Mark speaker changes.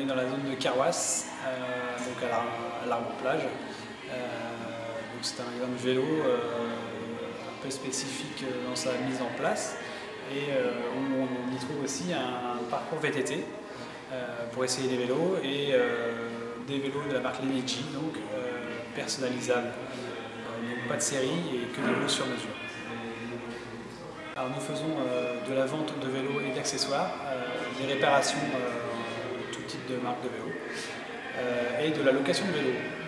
Speaker 1: dans la zone de Carwas, donc à l'Arbre-Plage. C'est un magasin de vélo un peu spécifique dans sa mise en place et où on y trouve aussi un parcours VTT pour essayer les vélos et des vélos de la marque Lenichi, donc personnalisables, donc pas de série et que des vélos sur mesure. Alors nous faisons de la vente de vélos et d'accessoires, des réparations tout type de marque de vélos et de la location de vélos.